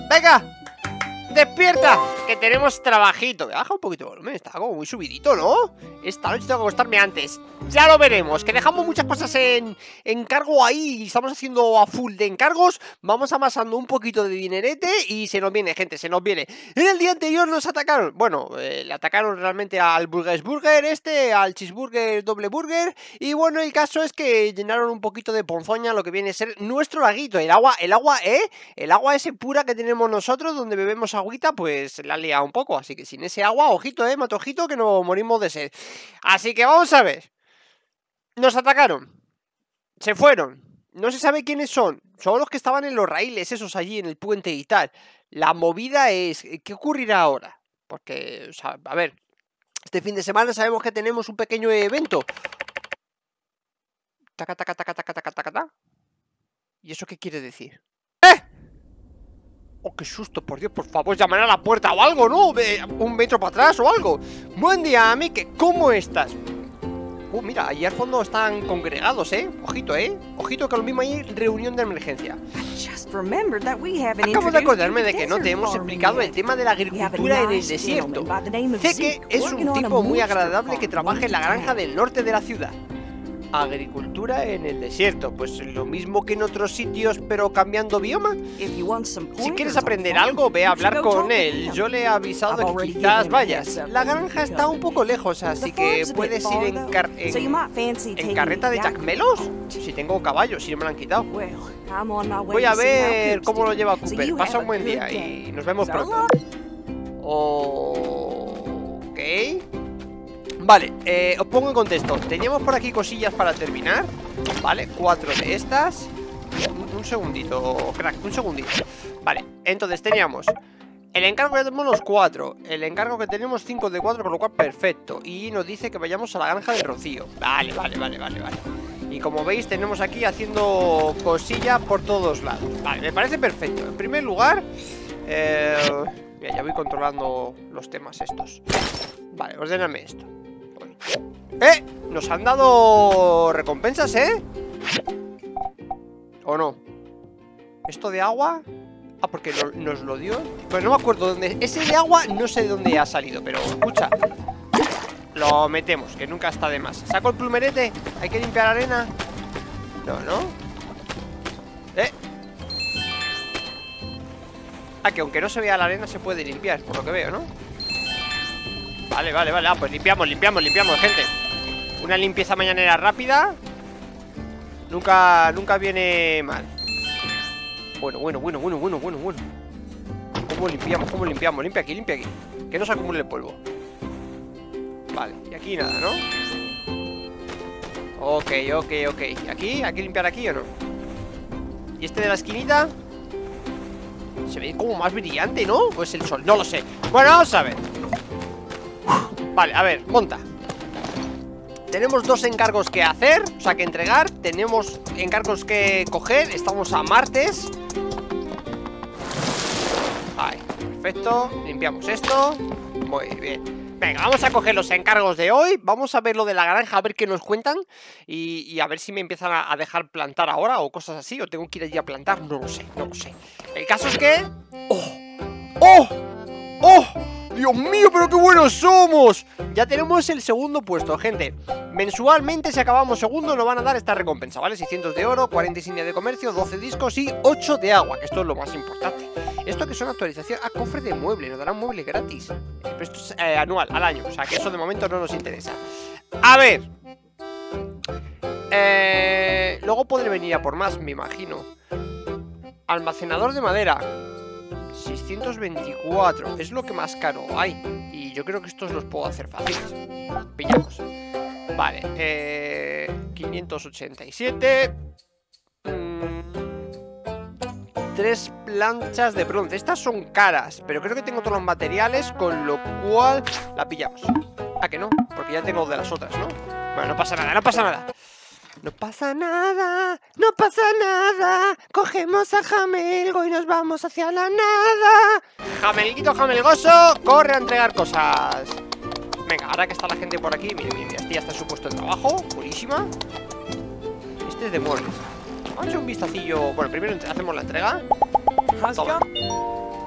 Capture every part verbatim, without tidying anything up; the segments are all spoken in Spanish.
¡Venga! ¡Despierta! Que tenemos trabajito. Baja un poquito de volumen, está como muy subidito, ¿no? Esta noche tengo que acostarme antes. Ya lo veremos, que dejamos muchas cosas en encargo ahí. Estamos haciendo a full de encargos. Vamos amasando un poquito de dinerete y se nos viene, gente, se nos viene. En el día anterior nos atacaron. Bueno, eh, le atacaron realmente al Burgers Burger este, al Cheeseburger Doble Burger. Y bueno, el caso es que llenaron un poquito de ponzoña lo que viene a ser nuestro laguito. El agua, el agua, ¿eh? El agua ese pura que tenemos nosotros, donde bebemos agüita, pues la ha liado un poco. Así que sin ese agua, ojito, ¿eh? Matojito, que nos morimos de sed. Así que vamos a ver. Nos atacaron. Se fueron. No se sabe quiénes son. Son los que estaban en los raíles, esos allí en el puente y tal. La movida es... ¿Qué ocurrirá ahora? Porque, o sea, a ver, este fin de semana sabemos que tenemos un pequeño evento. Taca, taca, taca, taca, taca, taca, taca. ¿Y eso qué quiere decir? ¡Eh! ¡Oh, qué susto! Por Dios, por favor, llamar a la puerta o algo, ¿no? Un metro para atrás o algo. Buen día, Mike. ¿Cómo estás? Uh, mira, allí al fondo están congregados, ¿eh? Ojito, ¿eh? Ojito que lo mismo hay reunión de emergencia. Acabo de acordarme de que no te hemos explicado el tema de la agricultura en el desierto. Zeke es un tipo muy agradable que trabaja en la granja del norte de la ciudad. Agricultura en el desierto, pues lo mismo que en otros sitios, pero cambiando bioma. Si quieres aprender algo, ve a hablar con él. Yo le he avisado de que quizás vayas. La granja está un poco lejos, así que puedes ir en, car en, en carreta de Jack Melos. Si tengo caballos, si no me lo han quitado. Voy a ver cómo lo lleva Cooper. Pasa un buen día y nos vemos pronto. Ok. Vale, eh, os pongo en contexto. Teníamos por aquí cosillas para terminar. Vale, cuatro de estas. Un, un segundito, crack, un segundito. Vale, entonces teníamos el encargo que tenemos los cuatro. El encargo que tenemos cinco de cuatro, con lo cual perfecto. Y nos dice que vayamos a la granja del Rocío. Vale, vale, vale, vale, vale. Y como veis tenemos aquí haciendo cosillas por todos lados. Vale, me parece perfecto. En primer lugar, eh, mira, ya voy controlando los temas estos. Vale, ordéname esto. ¡Eh! Nos han dado recompensas, ¿eh? ¿O no? ¿Esto de agua? Ah, porque no, nos lo dio. Pues no me acuerdo dónde. Ese de agua no sé de dónde ha salido, pero escucha. Lo metemos, que nunca está de más. ¿Saco el plumerete? ¿Hay que limpiar arena? No, ¿no? ¿Eh? Ah, que aunque no se vea la arena se puede limpiar, por lo que veo, ¿no? Vale, vale, vale, ah, pues limpiamos, limpiamos, limpiamos, gente. Una limpieza mañanera rápida Nunca, nunca viene mal. Bueno, bueno, bueno, bueno, bueno, bueno, bueno. ¿Cómo limpiamos? ¿Cómo limpiamos? Limpia aquí, limpia aquí. Que no se acumule el polvo. Vale, y aquí nada, ¿no? Ok, ok, ok. ¿Y aquí? ¿Hay que limpiar aquí o no? ¿Y este de la esquinita? Se ve como más brillante, ¿no? ¿O es el sol? No lo sé. Bueno, vamos a ver. Vale, a ver, monta. Tenemos dos encargos que hacer, o sea, que entregar. Tenemos encargos que coger. Estamos a martes. Ahí, perfecto. Limpiamos esto. Muy bien. Venga, vamos a coger los encargos de hoy. Vamos a ver lo de la granja, a ver qué nos cuentan. Y, y a ver si me empiezan a, a dejar plantar ahora o cosas así. O tengo que ir allí a plantar, no lo sé, no lo sé. El caso es que... ¡Oh! ¡Oh! ¡Oh! ¡Dios mío, pero qué buenos somos! Ya tenemos el segundo puesto, gente. Mensualmente, si acabamos segundo, nos van a dar esta recompensa, ¿vale? seiscientos de oro, cuarenta insignias de comercio, doce discos y ocho de agua, que esto es lo más importante. Esto que son actualizaciones a cofre de mueble, nos darán mueble gratis. Pero esto es eh, anual, al año, o sea que eso de momento no nos interesa. A ver. Eh, luego podré venir a por más, me imagino. Almacenador de madera. seiscientos veinticuatro, es lo que más caro hay. Y yo creo que estos los puedo hacer fáciles. Pillamos. Vale, eh, quinientos ochenta y siete. mm, Tres planchas de bronce. Estas son caras, pero creo que tengo todos los materiales, con lo cual la pillamos. Ah, que no, porque ya tengo de las otras, ¿no? Bueno, no pasa nada, no pasa nada. No pasa nada, no pasa nada. Cogemos a Jamelgo y nos vamos hacia la nada. Jamelguito jamelgoso, corre a entregar cosas. Venga, ahora que está la gente por aquí. Mira, mira, mira, este ya está en su puesto de trabajo. Buenísima. Este es de muebles. Vamos a echar un vistacillo. Bueno, primero hacemos la entrega. Toma.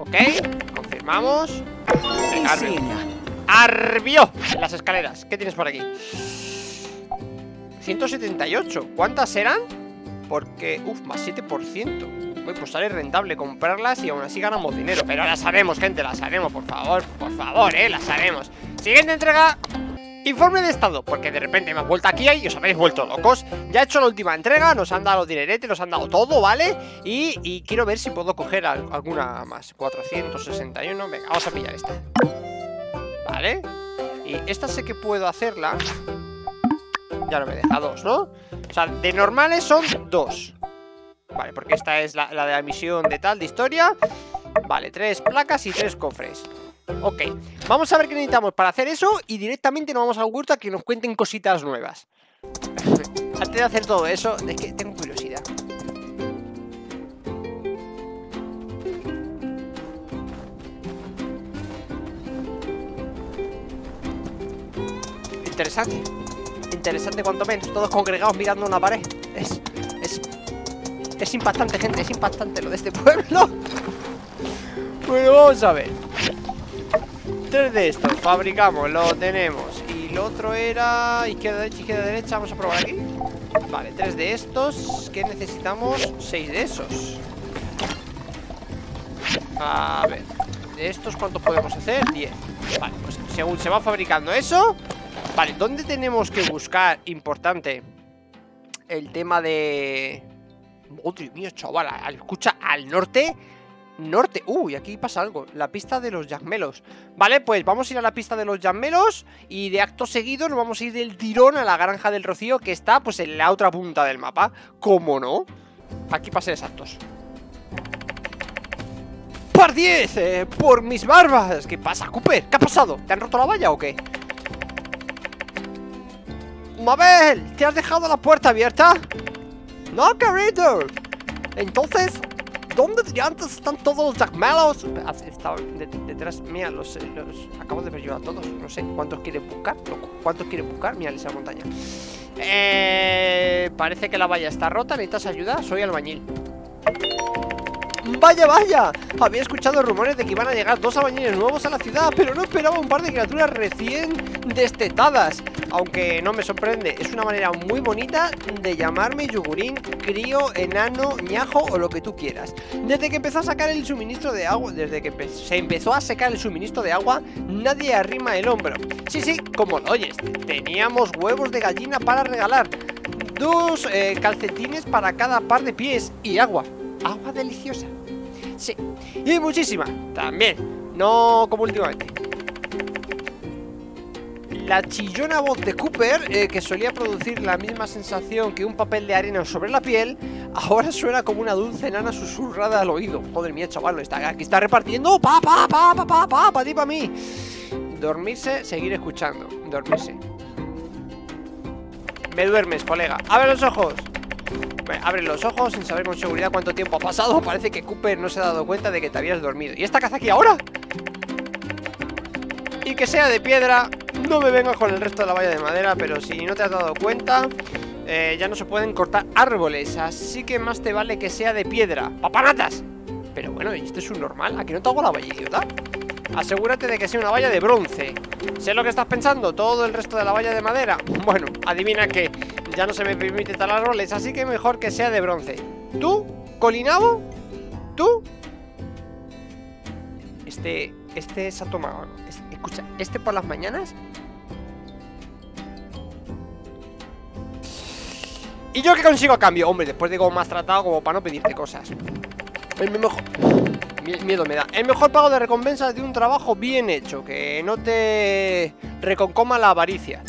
Ok, confirmamos. Venga, Arbio. Arbio, las escaleras. ¿Qué tienes por aquí? ciento setenta y ocho. ¿Cuántas eran? Porque, uff, más siete por ciento. Uy, pues sale rentable comprarlas y aún así ganamos dinero. Pero las haremos, gente, las haremos, por favor. Por favor, eh, las haremos. Siguiente entrega. Informe de estado, porque de repente me he vuelto aquí y os habéis vuelto locos. Ya he hecho la última entrega, nos han dado los dineretes, nos han dado todo, ¿vale? Y, y quiero ver si puedo coger al, alguna más. Cuatrocientos sesenta y uno, venga, vamos a pillar esta. Vale. Y esta sé que puedo hacerla. Ya no me deja dos, ¿no? O sea, de normales son dos. Vale, porque esta es la, la de la misión de tal, de historia. Vale, tres placas y tres cofres. Ok, vamos a ver qué necesitamos para hacer eso. Y directamente nos vamos al huerto a que nos cuenten cositas nuevas. Antes de hacer todo eso, es que tengo curiosidad. Interesante. Interesante cuanto menos. Todos congregados mirando una pared. Es... Es... Es impactante, gente. Es impactante lo de este pueblo. Bueno, vamos a ver. Tres de estos, fabricamos, lo tenemos. Y lo otro era izquierda, derecha, izquierda, derecha. Vamos a probar aquí. Vale, tres de estos. ¿Qué necesitamos? Seis de esos. A ver, de estos, ¿cuántos podemos hacer? Diez. Vale, pues según se va fabricando eso. Vale, ¿dónde tenemos que buscar? Importante. El tema de... Oh, Dios mío, chaval. Escucha, al norte... Norte, uy, aquí pasa algo. La pista de los Jagmelos. Vale, pues vamos a ir a la pista de los Jagmelos. Y de acto seguido nos vamos a ir del tirón a la granja del Rocío, que está pues en la otra punta del mapa. ¿Cómo no? Aquí para ser exactos. ¡Par diez! Eh, ¡Por mis barbas! ¿Qué pasa, Cooper? ¿Qué ha pasado? ¿Te han roto la valla o qué? ¡Mabel! ¿Te has dejado la puerta abierta? No, querido. Entonces... ¿dónde diantres están todos los Jagmelos? Estaban detrás mía, los, los acabo de ver yo a todos. No sé cuántos quieren buscar. ¿Cuántos quieren buscar? Mira esa montaña. Eh, parece que la valla está rota. ¿Necesitas ayuda? Soy albañil. ¡Vaya, vaya! Había escuchado rumores de que iban a llegar dos albañiles nuevos a la ciudad, pero no esperaba un par de criaturas recién destetadas. Aunque no me sorprende, es una manera muy bonita de llamarme yogurín, crío, enano, ñajo o lo que tú quieras. Desde que empezó a sacar el suministro de agua, desde que empe se empezó a secar el suministro de agua, nadie arrima el hombro. Sí, sí, como lo oyes, teníamos huevos de gallina para regalar, dos eh, calcetines para cada par de pies y agua. Agua deliciosa. Sí. Y muchísima. También. No como últimamente. La chillona voz de Cooper, eh, que solía producir la misma sensación que un papel de arena sobre la piel, ahora suena como una dulce nana susurrada al oído. Joder mía, chaval, está, aquí está repartiendo. Pa, pa, pa, pa, pa, pa, pa ti, pa mí. Dormirse, seguir escuchando. Dormirse. Me duermes, colega. Abre los ojos. Bueno, abre los ojos sin saber con seguridad cuánto tiempo ha pasado. Parece que Cooper no se ha dado cuenta de que te habías dormido. ¿Y esta caza aquí ahora? Y que sea de piedra. No me vengas con el resto de la valla de madera. Pero si no te has dado cuenta, eh, ya no se pueden cortar árboles. Así que más te vale que sea de piedra. ¡Papanatas! Pero bueno, ¿esto es un normal? ¿A que no te hago la valla, idiota? Asegúrate de que sea una valla de bronce. ¿Sé lo que estás pensando? ¿Todo el resto de la valla de madera? Bueno, adivina que ya no se me permite talar árboles, así que mejor que sea de bronce. ¿Tú? ¿Colinabo? ¿Tú? Este... Este se ha tomado... Escucha, este por las mañanas... ¿Y yo qué consigo a cambio? Hombre, después de cómo me has tratado, como para no pedirte cosas. El mejor... Miedo me da. El mejor pago de recompensa de un trabajo bien hecho. Que no te reconcoma la avaricia.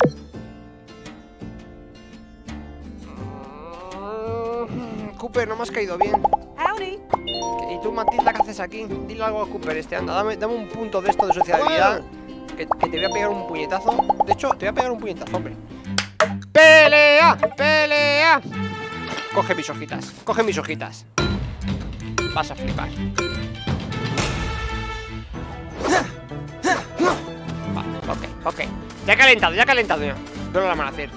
Cooper, no me has caído bien. Howdy. ¿Y tú, Matilda, qué haces aquí? Dile algo a Cooper este, anda, dame, dame un punto de esto de sociabilidad. Que, que te voy a pegar un puñetazo. De hecho, te voy a pegar un puñetazo, hombre. ¡Pelea! ¡Pelea! Coge mis hojitas, coge mis hojitas. Vas a flipar. Vale, ok, ok. Ya he calentado, ya he calentado ya. No lo van a hacer.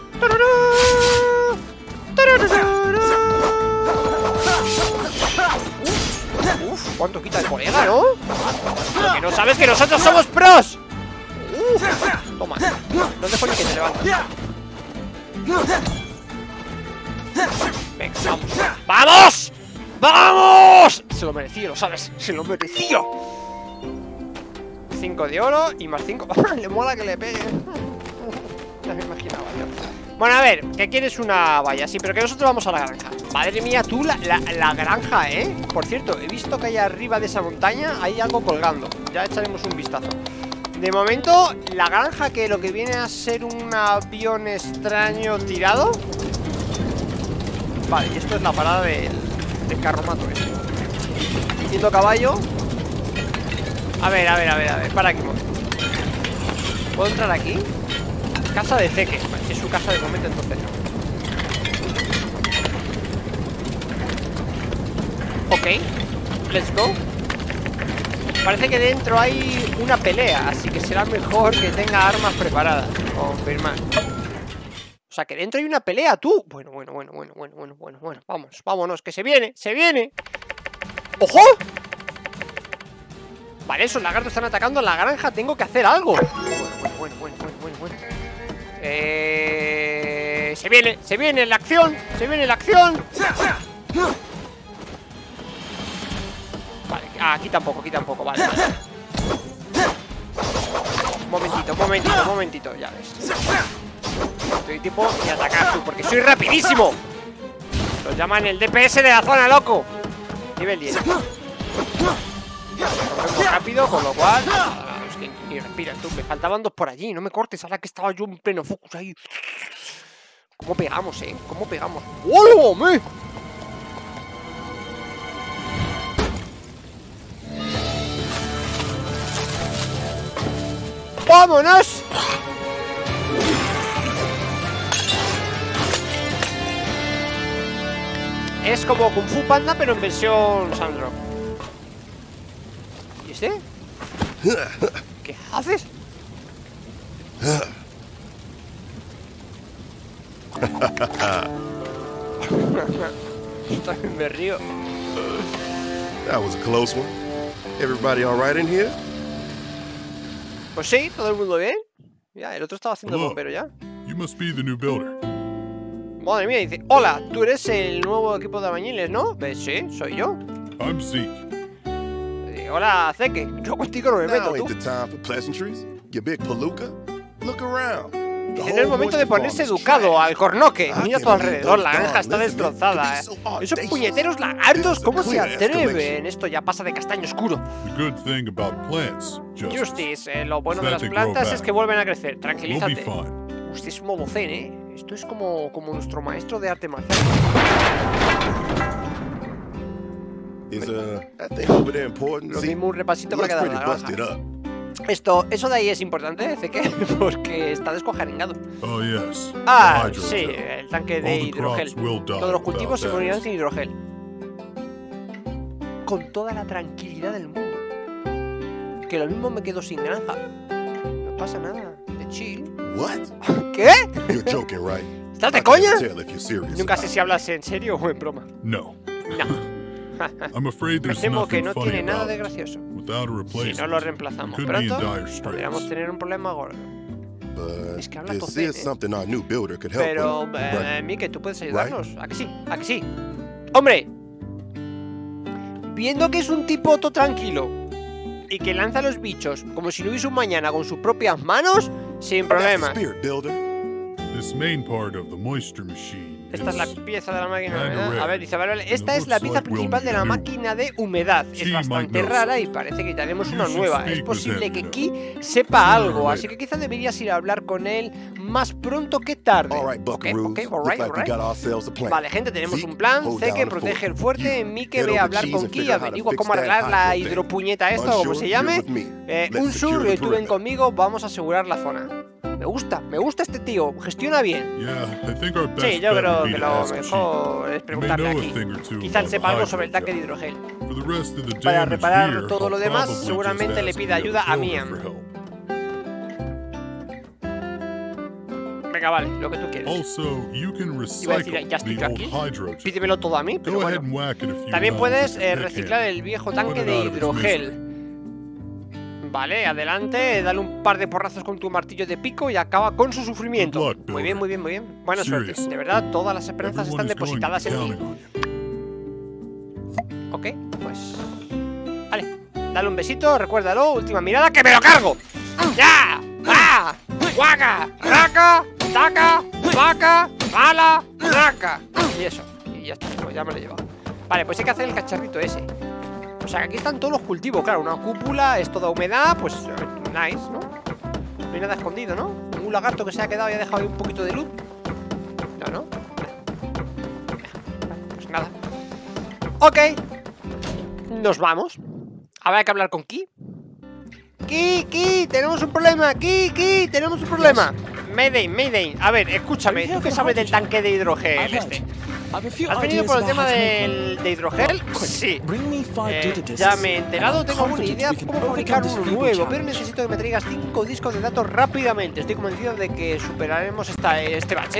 Uf. ¿Cuánto quita el colega, no? Lo que no sabes que nosotros somos pros. uh, Toma, no dejo ni que te levantes. Venga, vamos. ¡Vamos! ¡Vamos! Se lo merecía, lo sabes. Se lo merecía. cinco de oro y más cinco. Le mola que le pegue. Ya me imaginaba yo. Bueno, a ver, que quieres una valla. Sí, pero que nosotros vamos a la granja. Madre mía, tú, la, la, la granja, ¿eh? Por cierto, he visto que allá arriba de esa montaña hay algo colgando. Ya echaremos un vistazo. De momento, la granja, que lo que viene a ser un avión extraño tirado. Vale, y esto es la parada del, del carromato este. Quinto caballo. A ver, a ver, a ver, a ver, para aquí. ¿Puedo entrar aquí? Casa de Zeke. Vale, es su casa de momento, entonces. Ok, let's go. Parece que dentro hay una pelea, así que será mejor que tenga armas preparadas. Confirmar. O sea, que dentro hay una pelea, tú. Bueno, bueno, bueno, bueno, bueno, bueno, bueno, bueno. Vamos, vámonos, que se viene, se viene. ¡Ojo! Vale, esos lagartos están atacando a la granja. Tengo que hacer algo. Bueno, bueno, bueno, bueno, bueno, bueno, bueno. Eh... Se viene, se viene la acción. Se viene la acción. Vale, aquí tampoco, aquí tampoco, vale, vale. Un momentito, un momentito, un momentito. Ya ves. Estoy tipo de atacar tú, porque soy rapidísimo. Los llaman el D P S de la zona, loco. Nivel diez. Muy rápido, con lo cual es que ni respiras tú. Me faltaban dos por allí, no me cortes. Ahora que estaba yo en pleno focus ahí. ¿Cómo pegamos, eh? ¿Cómo pegamos? ¡Hola, ¡vámonos! Es como Kung Fu Panda, pero en versión Sandro. ¿Y este? ¿Qué haces? También me río. That was a close one. Everybody all right in here? Pues sí, todo el mundo bien. Ya, el otro estaba haciendo bombero ya. You must be the new builder. Madre mía, dice, hola, tú eres el nuevo equipo de albañiles, ¿no? Pues sí, soy yo. I'm Zeke. Eh, hola, Zeke. Yo contigo no me meto, Now ain't tú. the time for pleasantries. You big palooka. Look around. Dice, no es momento de ponerse educado, al cornoque. Mira a tu alrededor, la granja está destrozada. Esos puñeteros lagartos, ¿cómo se atreven? Esto ya pasa de castaño oscuro. The good thing about plants, Justice, Justice, eh, lo bueno de las That they grow plantas back. es que vuelven a crecer. we'll be Tranquilízate. fine. Usted es modo zen, ¿eh? Esto es como, como nuestro maestro de arte marcial. Is uh that thing over there important? Lo See, mismo un repasito para looks quedar pretty la busted granja. up. Esto, eso de ahí es importante, Zeke, porque está descuajaringado. Oh yes. Ah, The sí, hydrogel. el tanque All de the hidrogel. crops will die Todos los cultivos without se that. morirán sin hidrogel. Con toda la tranquilidad del mundo. Que lo mismo me quedo sin granja. No pasa nada. De chill. What? ¿Qué? You're joking, right? ¿Estás I de can't coña? tell if you're serious Nunca about sé it. si hablas en serio o en broma. No. No. I'm afraid Me there's temo que nothing no funny tiene nada about de it. gracioso. Without a Si replacement, no lo reemplazamos could be in pronto, dire podríamos straits. tener un problema gordo. But Es que habla this tocén, is eh. something our new builder could help Pero, with. eh, Right? Mike, ¿tú puedes ayudarnos? ¿A que sí? ¿A que sí? ¡Hombre! Viendo que es un tipo todo tranquilo y que lanza los bichos como si no hubiese un mañana con sus propias manos, sin That's the problemas. spirit builder. This main part of the moisture machine Esta es la is pieza de la máquina, kinda ¿verdad? A rare. ver, dice, vale, vale, esta It es la looks pieza like we'll principal de need la a new máquina de humedad. Es She might bastante know rara y something. parece que necesitaremos You una should nueva. speak Es with posible him, que you Ki know. sepa Sooner or algo, así later. que quizá deberías ir a hablar con él más pronto que tarde. All right, Ok, buckaroos. ok, Look alright, like we alright. got ourselves a plan. Vale, gente, tenemos Zeke, un plan. hold Zeke down the protege fort. el fuerte. You Mike head ve over a hablar cheese con and Ki, figure out how to averigua fix cómo that arreglar hydro la thing. hidropuñeta esta o como Unsure, se you're llame. with me. Eh, Let's un secure sur, the estuvieron perimeter. conmigo, vamos a asegurar la zona. Me gusta, me gusta este tío, gestiona bien. Yeah, I think our best Sí, yo bet creo would be que to lo ask Chief. mejor es preguntarle know a aquí. thing or two Quizá él about sepa the algo sobre el hydro tanque de gel. hidrogel. For the rest of the Para damage reparar here, todo I'll lo demás, probably seguramente just le ask pida the ayuda a builder Miam. for help. Venga, vale, lo que tú quieres. Also, you can Iba a decir, recycle ya estoy the yo old aquí. hydrogen. Pídemelo todo a mí, pero Go ahead bueno. and whack it a few También times puedes with eh, a reciclar pick el viejo Put tanque it de out of its hidrogel. Vale, adelante, dale un par de porrazos con tu martillo de pico y acaba con su sufrimiento. Good luck, Muy bien, muy bien, muy bien. Buena suerte. Seriously. De verdad, todas las esperanzas Everyone están is going to be depositadas en counting ti. on you. Ok, pues... Vale, dale un besito, recuérdalo, última mirada, ¡que me lo cargo! ¡Ya! ¡Ah! ¡Guaca! ¡Raca! ¡Taca! ¡Vaca! ¡Mala! ¡Raca! Y eso, y ya está, pues ya me lo he llevado. Vale, pues hay que hacer el cacharrito ese. O sea, que aquí están todos los cultivos, claro, una cúpula, es toda humedad, pues nice, ¿no? No hay nada escondido, ¿no? Un lagarto que se ha quedado y ha dejado ahí un poquito de luz. No, ¿no? Pues nada. Ok. Nos vamos. Habrá que hablar con Ki. Ki, Ki, tenemos un problema. Ki, Ki, tenemos un problema. Mayday, Mayday. A ver, escúchame, ¿tú qué sabes del tanque de hidrogel este? ¿Has venido por el tema del, de hidrogel? Sí. Eh, ya me he enterado, tengo una idea de cómo fabricar uno nuevo, pero necesito que me traigas cinco discos de datos rápidamente. Estoy convencido de que superaremos esta, este bache.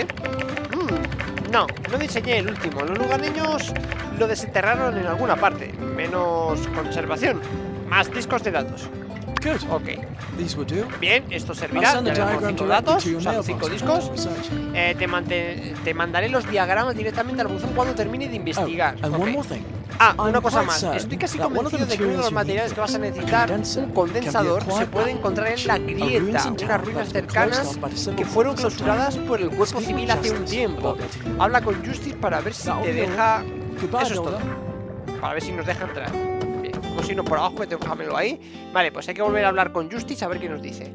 Mm, no, no diseñé el último. Los lugareños lo desenterraron en alguna parte. Menos conservación. Más discos de datos. Ok. Bien, esto servirá. Ya tenemos cinco datos, o sea, cinco discos. Eh, te, mante- te mandaré los diagramas directamente al buzón cuando termine de investigar. Okay. Ah, una cosa más. Estoy casi convencido de que uno de los materiales que vas a necesitar, un condensador, se puede encontrar en la grieta, unas ruinas cercanas que fueron clausuradas por el cuerpo civil hace un tiempo. Habla con Justice para ver si te deja... Eso es todo. Para ver si nos deja entrar. Bien, si no por abajo, que tengo que dejarlo ahí. Vale, pues hay que volver a hablar con Justice a ver qué nos dice.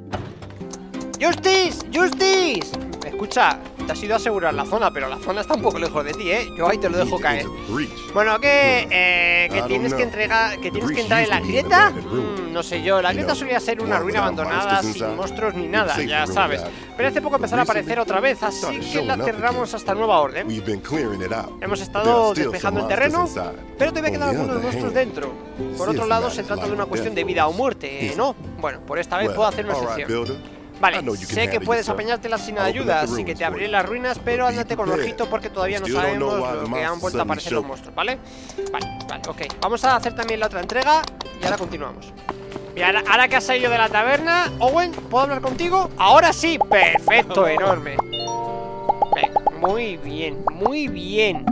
¡Justice! ¡Justice! Escucha, te has ido a asegurar la zona, pero la zona está un poco lejos de ti, ¿eh? Yo ahí te lo dejo caer. Bueno, que, eh, que tienes que entregar, que tienes que entrar en la grieta. Mm, no sé yo, la grieta solía ser una ruina abandonada, sin monstruos ni nada, ya sabes. Pero hace poco empezará a aparecer otra vez, así que la cerramos hasta nueva orden. Hemos estado despejando el terreno, pero todavía quedan algunos monstruos dentro. Por otro lado, se trata de una cuestión de vida o muerte, ¿no? Bueno, por esta vez puedo hacer una excepción. Vale, sé que puedes apañártela sin ayuda, así que te abriré las ruinas, pero ándate con ojito porque todavía no sabemos lo que han vuelto a aparecer los monstruos, ¿vale? Vale, vale, ok. Vamos a hacer también la otra entrega y ahora continuamos. Mira, ahora, ahora que has salido de la taberna, Owen, ¿puedo hablar contigo? Ahora sí, perfecto, enorme. Venga, muy bien, muy bien.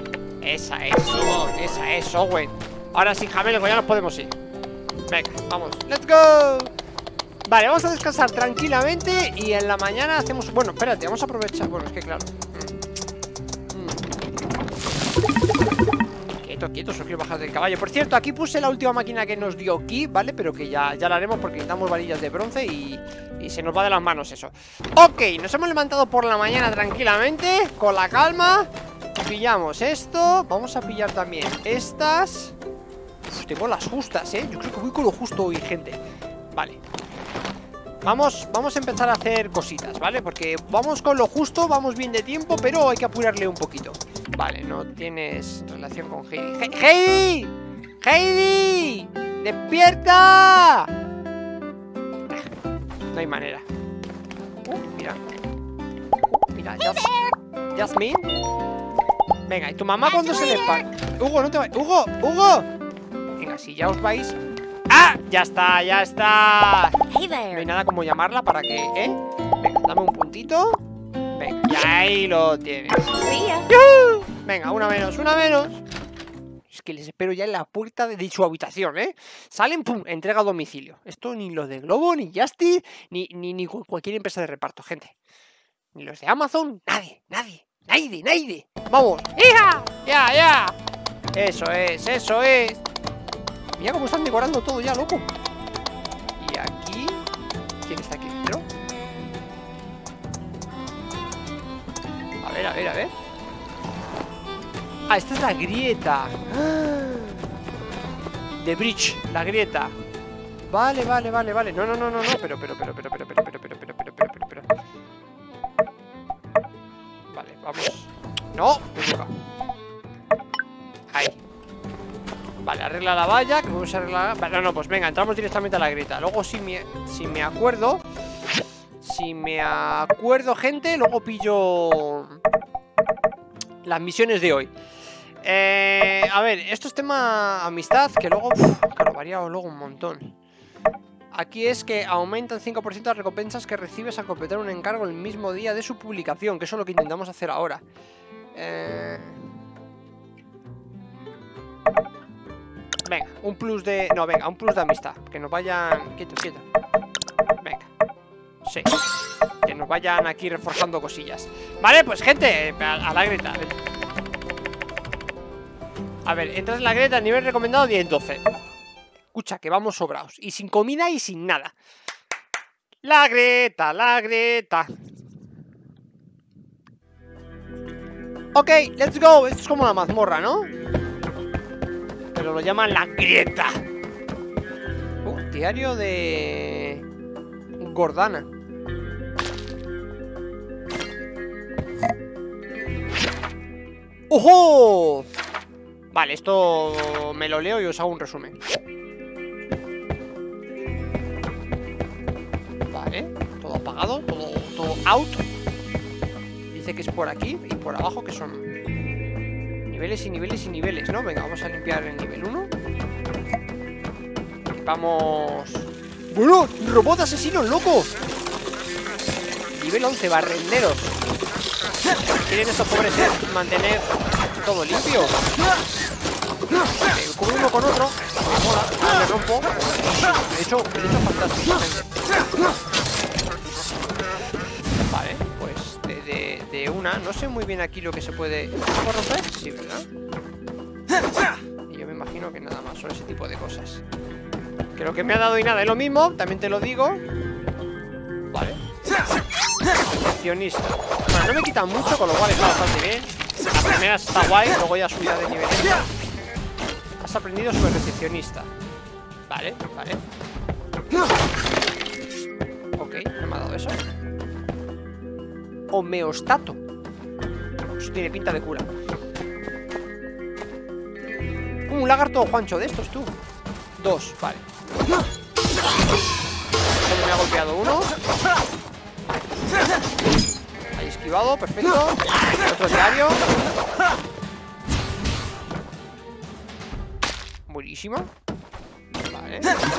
Esa es, Owen, esa es, Owen. Ahora sí, Jamelgo, ya nos podemos ir. Venga, vamos, let's go. Vale, vamos a descansar tranquilamente y en la mañana hacemos... Bueno, espérate, vamos a aprovechar... Bueno, es que claro... Mm. Quieto, quieto, solo quiero bajar del caballo. Por cierto, aquí puse la última máquina que nos dio Ki, ¿vale? Pero que ya, ya la haremos porque necesitamos varillas de bronce y, y se nos va de las manos eso. Ok, nos hemos levantado por la mañana tranquilamente, con la calma. Pillamos esto. Vamos a pillar también estas. Uf, tengo las justas, ¿eh? Yo creo que voy con lo justo hoy, gente. Vale. Vamos, vamos a empezar a hacer cositas, ¿vale? Porque vamos con lo justo, vamos bien de tiempo, pero hay que apurarle un poquito. Vale, no tienes relación con Heidi. ¡He- ¡Heidi! ¡Heidi! ¡Despierta! No hay manera. Uh, mira. Uh, mira, Jas Jasmine. Venga, ¿y tu mamá cuándo se le paga? Hugo, no te vayas. ¡Hugo! ¡Hugo! Venga, si ya os vais... ¡Ah! ¡Ya está! ¡Ya está! Hey No hay there. nada como llamarla para que... ¿Eh? Venga, dame un puntito. Venga, y ahí lo tienes. See ya. ¡Yuhu! Venga, una menos, una menos. Es que les espero ya en la puerta de, de su habitación, ¿eh? Salen, pum, entrega a domicilio. Esto ni los de Globo, ni Justice, ni, ni, ni cu- cualquier empresa de reparto, gente. Ni los de Amazon, nadie, nadie, nadie, nadie. ¡Vamos! ¡Hija! ¡Ya, ya! Eso es, eso es. Mira cómo están decorando todo ya, loco. Y aquí... ¿Quién está aquí dentro? A ver, a ver, a ver. Ah, esta es la grieta. The Bridge, la grieta. Vale, vale, vale, vale. No, no, no, no, no. Pero, pero, pero, pero, pero, pero, pero, pero, pero, pero, pero, pero, pero. Vale, vamos. No, me toca. Ahí. Vale, arregla la valla, que vamos a arreglar... Vale, no, no, pues venga, entramos directamente a la grieta. Luego, si me, si me acuerdo... Si si me acuerdo, gente, luego pillo las misiones de hoy. Eh, a ver, esto es tema amistad, que luego, uf, claro, varía luego un montón. Aquí es que aumenta el cinco por ciento de las recompensas que recibes al completar un encargo el mismo día de su publicación, que eso es lo que intentamos hacer ahora. Eh... Venga, un plus de... No, venga, un plus de amistad. Que nos vayan... Quieto, quieto. Venga. Sí. Que nos vayan aquí reforzando cosillas. Vale, pues gente, a, a la Greta. A ver, entras en la Greta, nivel recomendado diez doce. Escucha, que vamos sobrados. Y sin comida y sin nada. La Greta, la Greta. Ok, let's go. Esto es como la mazmorra, ¿no? Pero lo llaman la Greta. Uh, diario de... Gordana. ¡Ojo! Vale, esto me lo leo y os hago un resumen. Vale, todo apagado, todo, todo out. Dice que es por aquí y por abajo, que son niveles y niveles y niveles, ¿no? Venga, vamos a limpiar el nivel uno. Equipamos... ¡Bueno! ¡Robot asesino, loco! Nivel once, barrenderos. ¿Quieren estos pobres ser mantener todo limpio? Me cubro uno con otro. Me mola, ahora me rompo. De hecho, de hecho fantástico. Vale, pues de, de, de una. No sé muy bien aquí lo que se puede... ¿Se puede romper? Sí, ¿verdad? Y yo me imagino que nada más son ese tipo de cosas. Que lo que me ha dado y nada es lo mismo, también te lo digo. Vale. Recepcionista. Bueno, no me quitan mucho, con lo cual está bastante bien. La primera está guay, luego ya subida de nivel. Has aprendido sobre recepcionista. Vale, vale. Ok, no me ha dado eso. Homeostato. Eso tiene pinta de cura. Un lagarto Juancho de estos, tú. Dos, vale. Solo me ha golpeado uno. Ahí esquivado, perfecto. Otro diario. Buenísimo. Vale.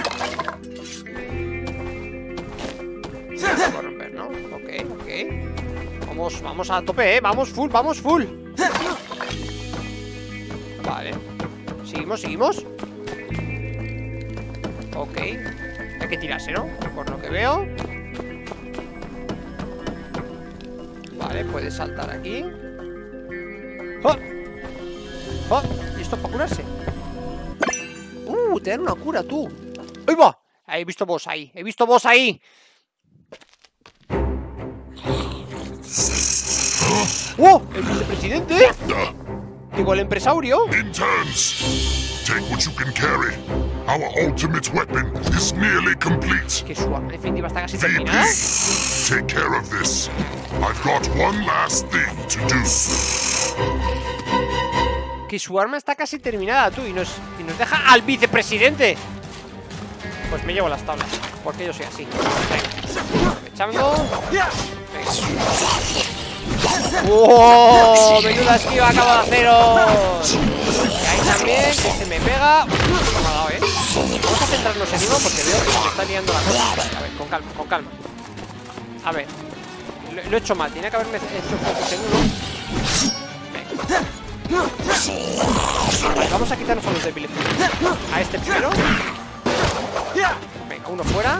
Vamos a romper, ¿no? Ok, ok. Vamos, vamos a tope, ¿eh? Vamos full, vamos full. Vale. Seguimos, seguimos. Ok. Hay que tirarse, ¿no? Por lo que veo. Vale, puede saltar aquí. ¡Oh! ¡Oh! ¿Y esto es para curarse? ¡Uh! Te dan una cura, tú. ¡Ahí va! He visto boss ahí. He visto boss ahí. ¡Oh! ¡El vicepresidente! Digo, el empresario. Interns, take what you can carry. Our ultimate weapon is nearly complete. Que su arma definitiva está casi terminada. V P, take care of this. I've got one last thing to do. Que su arma está casi terminada, tú, y nos, y nos deja al vicepresidente. Pues me llevo las tablas, porque yo soy así. Venga, echando. Venga. ¡Oh! Menuda esquiva acabo de haceros. Y ahí también, que se me pega. Uf, no me ha dado, ¿eh? Vamos a centrarnos en uno porque veo que se me está liando la cosa. Vale, a ver, con calma, con calma. A ver, lo, lo he hecho mal, tenía que haberme hecho focus en uno. Venga. Vale, vamos a quitarnos a los débiles. A este primero. Venga, uno fuera.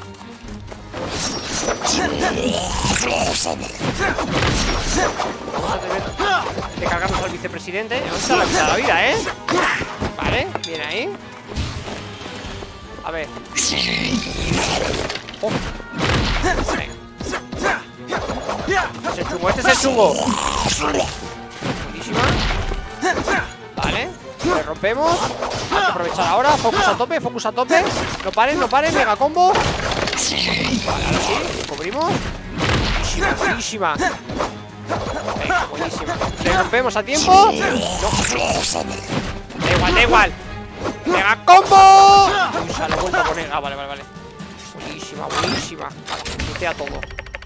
Vamos a tener que cargarnos al vicepresidente. Vamos a la mitad de la vida, ¿eh? Vale, bien ahí. A ver. Oh. Venga. Este es el chungo, este es el chungo. Buenísima. Vale, le rompemos. Hay que aprovechar ahora, focus a tope, focus a tope. No paren, no paren, mega combo. Vale, ahora sí, cubrimos. Buenísima, buenísima. Venga, buenísima. Le rompemos a tiempo. No. Da igual, da igual. ¡Mega combo! Uy, se lo he vuelto a poner. Ah, vale, vale, vale. Buenísima, buenísima. Vale, mutea todo.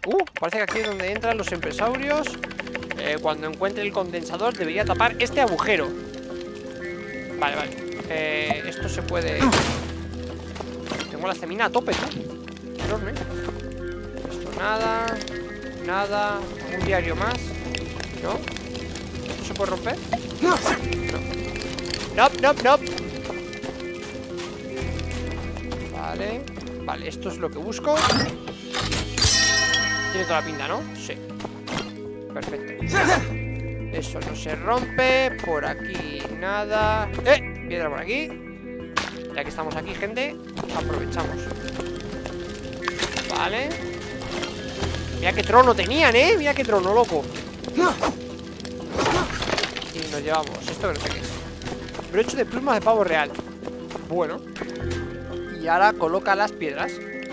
Uh, parece que aquí es donde entran los empresarios. eh, Cuando encuentre el condensador debería tapar este agujero. Vale, vale. eh, Esto se puede... Tengo la estamina a tope, ¿no? Enorme. Esto nada. Nada. Un diario más. ¿No? ¿Esto se puede romper? No. No, no, no. Vale. Vale, esto es lo que busco. Tiene toda la pinta, ¿no? Sí. Perfecto. Eso no se rompe. Por aquí nada. ¡Eh! Piedra por aquí. Ya que estamos aquí, gente, aprovechamos. Vale. Mira qué trono tenían, ¿eh? Mira qué trono, loco. Y nos llevamos. Esto que no sé qué es. Broche de plumas de pavo real. Bueno. Y ahora coloca las piedras.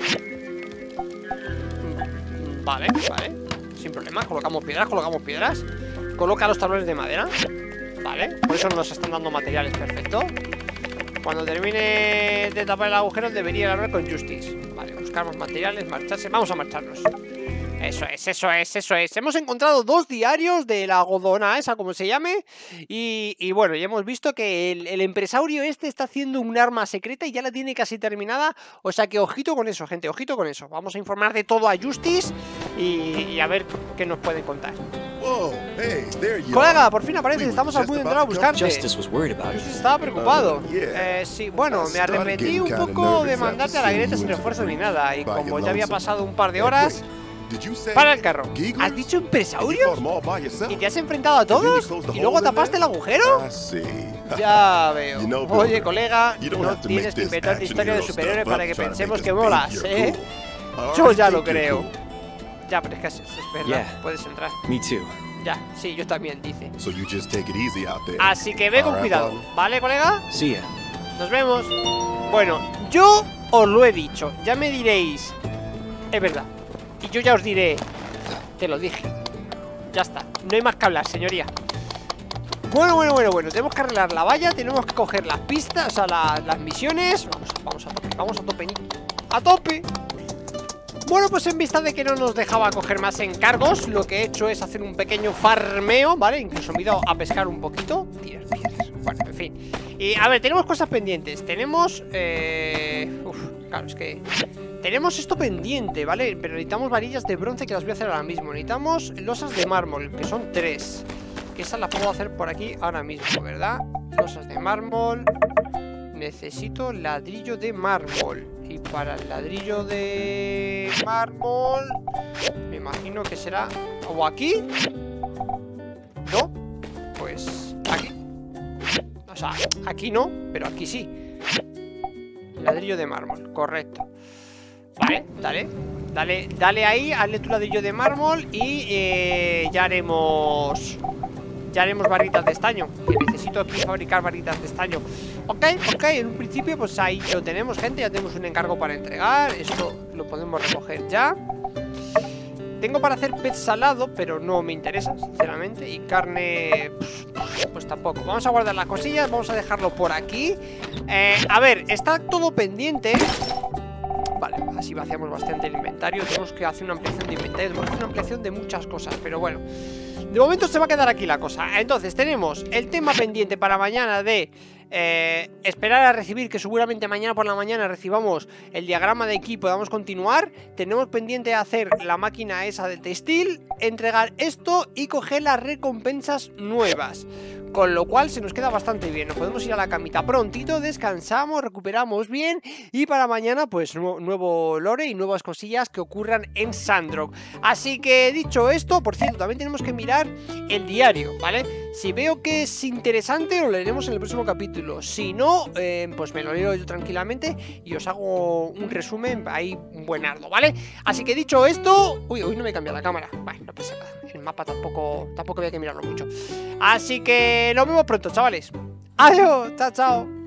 Vale, vale. Sin problema, colocamos piedras, colocamos piedras. Coloca los tablones de madera. Vale, por eso nos están dando materiales, perfecto. Cuando termine de tapar el agujero debería hablar con Justice. Vale, buscar más materiales, marcharse. Vamos a marcharnos. Eso es, eso es, eso es. Hemos encontrado dos diarios de la godona esa, como se llame. Y, y bueno, ya hemos visto que el, el empresario este está haciendo un arma secreta y ya la tiene casi terminada. O sea que ojito con eso, gente, ojito con eso. Vamos a informar de todo a Justice y, y a ver qué nos pueden contar. Whoa, hey, there you Colega, are. por fin apareces, We estamos were a punto de just entrar a about to come. buscarte. Justice was worried about Justice you. estaba preocupado. Uh, yeah. eh, Sí, bueno, I me started arrepentí getting un kinda poco de nervous mandarte a after la seeing grieta you sin in esfuerzo ni the nada. Y by como your ya había lonesome. pasado un par de Hey, horas... wait, did you say Para el carro. Gigglers? ¿Has dicho And you fought empresarios? 'em all by yourself? ¿Y te has enfrentado a And then you todos? closed the ¿Y luego hole in tapaste el there? agujero? I see. Ya veo. You know, Oye, Builder, colega, you don't no have to tienes make que this inventar action historias de hero superhéroes stuff para up que trying to pensemos make que us molas, think you're ¿eh? cool. I Yo already ya lo think you're creo. cool. Ya, pero es que es, es verdad. Yeah. Puedes entrar. Me too. Ya, sí, yo también, dice. So you just take it easy out there. Así que ve con Alright, cuidado, bud. ¿vale, colega? See ya. Nos vemos. Bueno, yo os lo he dicho. Ya me diréis. Es verdad. Y yo ya os diré. Te lo dije. Ya está. No hay más que hablar, señoría. Bueno, bueno, bueno, bueno. Tenemos que arreglar la valla. Tenemos que coger las pistas. O sea, la- las misiones. Vamos, vamos a tope. Vamos a tope, niño. ¡A tope! Bueno, pues en vista de que no nos dejaba coger más encargos, lo que he hecho es hacer un pequeño farmeo, ¿vale? Incluso me he ido a pescar un poquito. Tirar piedras. Bueno, en fin. Y a ver, tenemos cosas pendientes. Tenemos... Eh... Uf, claro, es que... Tenemos esto pendiente, ¿vale? Pero necesitamos varillas de bronce que las voy a hacer ahora mismo. Necesitamos losas de mármol, que son tres. Que esas las puedo hacer por aquí ahora mismo, ¿verdad? Losas de mármol. Necesito ladrillo de mármol. Y para el ladrillo de mármol, me imagino que será... ¿O aquí? ¿No? Pues aquí. O sea, aquí no, pero aquí sí. Ladrillo de mármol, correcto. Vale, dale. Dale, dale ahí, hazle tu ladrillo de mármol y eh, ya haremos... Ya haremos barritas de estaño. Que necesito aquí fabricar barritas de estaño. Ok, ok, en un principio pues ahí lo tenemos, gente. Ya tenemos un encargo para entregar. Esto lo podemos recoger ya. Tengo para hacer pez salado, pero no me interesa, sinceramente. Y carne, pues, pues tampoco. Vamos a guardar las cosillas, vamos a dejarlo por aquí. eh, A ver, está todo pendiente. Vale, así vaciamos bastante el inventario. Tenemos que hacer una ampliación de inventario. Tenemos que hacer una ampliación de muchas cosas, pero bueno, de momento se va a quedar aquí la cosa. Entonces tenemos el tema pendiente para mañana de eh, esperar a recibir, que seguramente mañana por la mañana recibamos el diagrama de aquí y podamos continuar. Tenemos pendiente hacer la máquina esa de textil, entregar esto y coger las recompensas nuevas. Con lo cual se nos queda bastante bien. Nos podemos ir a la camita prontito, descansamos, recuperamos bien. Y para mañana pues nu nuevo lore y nuevas cosillas que ocurran en Sandrock. Así que dicho esto, por cierto, también tenemos que mirar el diario, ¿vale? Si veo que es interesante, lo leeremos en el próximo capítulo. Si no, eh, pues me lo leo yo tranquilamente y os hago un resumen ahí buenardo, ¿vale? Así que dicho esto... Uy, hoy no me cambia la cámara. Bueno, no pasa nada. El mapa tampoco, tampoco había que mirarlo mucho. Así que nos vemos pronto, chavales. Adiós, chao, chao.